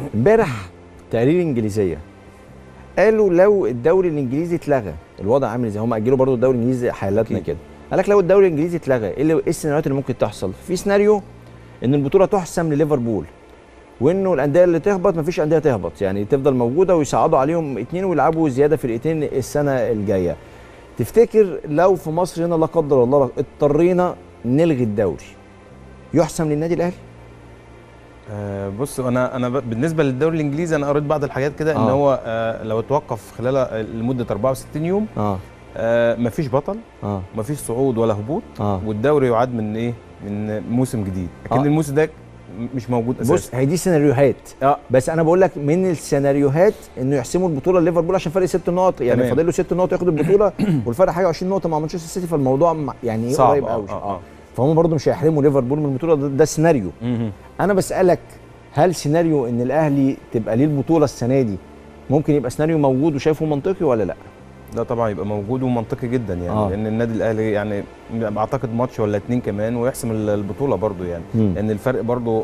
امبارح تقارير انجليزيه قالوا لو الدوري الانجليزي اتلغى الوضع عامل ازاي. هم اجلوا برضو الدوري الانجليزي حالاتنا كده. قال لك لو الدوري الانجليزي اتلغى ايه السيناريوهات اللي ممكن تحصل؟ في سيناريو ان البطوله تحسم لليفربول، وانه الانديه اللي تهبط مفيش انديه تهبط، يعني تفضل موجوده ويصعدوا عليهم اتنين ويلعبوا زياده فرقتين السنه الجايه. تفتكر لو في مصر هنا لا قدر الله اضطرينا نلغي الدوري يحسم للنادي الاهلي؟ بص، انا بالنسبه للدوري الانجليزي انا قريت بعض الحاجات كده ان هو لو اتوقف خلال لمده 64 يوم مفيش بطل، مفيش صعود ولا هبوط، والدوري يعاد من ايه؟ من موسم جديد، لكن الموسم ده مش موجود اساسا. بص، هي دي سيناريوهات بس انا بقول لك من السيناريوهات انه يحسموا البطوله لليفربول عشان فرق 6 نقط، يعني فاضل له 6 نقط ياخد البطوله والفرق حاجه 20 نقطه مع مانشستر سيتي، فالموضوع يعني قريب قوي. فهم برضو مش هيحرموا ليفربول من البطوله، ده سيناريو. انا بسالك هل سيناريو ان الاهلي تبقى ليه البطوله السنه دي ممكن يبقى سيناريو موجود وشايفه منطقي ولا لا؟ لا طبعا يبقى موجود ومنطقي جدا يعني لان النادي الاهلي يعني اعتقد ماتش ولا 2 كمان ويحسم البطوله برضو يعني لان الفرق برضو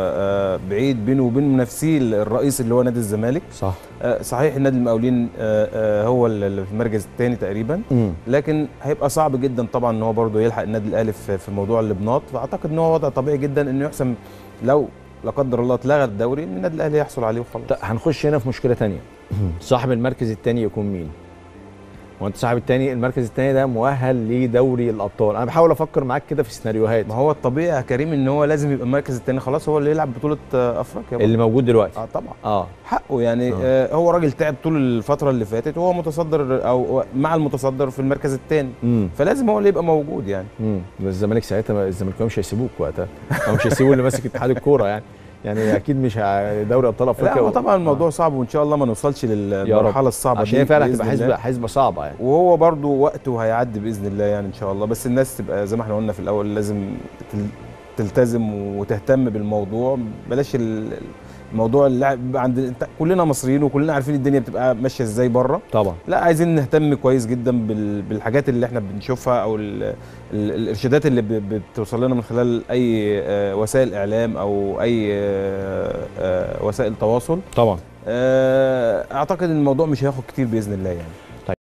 بعيد بينه وبين منافسيه الرئيسي اللي هو نادي الزمالك. صح. صحيح النادي المقاولين هو اللي في المركز الثاني تقريبا، لكن هيبقى صعب جدا طبعا ان هو برضو يلحق النادي الاهلي في موضوع اللبنات، فاعتقد ان هو وضع طبيعي جدا انه يحسم لو لا قدر الله اتلغى الدوري ان النادي الاهلي يحصل عليه وخلاص. هنخش هنا في مشكله ثانيه. صاحب المركز الثاني يكون مين؟ وانت صاحب الثاني المركز الثاني ده مؤهل لدوري الابطال. انا بحاول افكر معاك كده في سيناريوهات. ما هو الطبيعي يا كريم ان هو لازم يبقى المركز الثاني خلاص هو اللي يلعب بطوله افريقيا اللي موجود دلوقتي. طبعا حقه يعني. هو راجل تعب طول الفتره اللي فاتت وهو متصدر او مع المتصدر في المركز الثاني، فلازم هو اللي يبقى موجود يعني. الزمالك ساعتها الزمالكاويه مش هيسيبوك وقتها او مش هيسيبوا اللي ماسك اتحاد الكوره يعني اكيد مش دوري ابطال افريقيا. لا طبعا الموضوع صعب وان شاء الله ما نوصلش للمرحله الصعبه عشان هي فعلا هتبقى حسبه صعبه يعني. وهو برضو وقته هيعدي باذن الله يعني ان شاء الله، بس الناس تبقى زي ما احنا قلنا في الاول لازم تلتزم وتهتم بالموضوع. بلاش الموضوع اللي عند كلنا مصريين وكلنا عارفين الدنيا بتبقى ماشيه ازاي بره طبعا. لا عايزين نهتم كويس جدا بالحاجات اللي احنا بنشوفها او الارشادات اللي بتوصل لنا من خلال اي وسائل اعلام او اي وسائل تواصل. طبعا. اعتقد ان الموضوع مش هياخد كتير باذن الله يعني.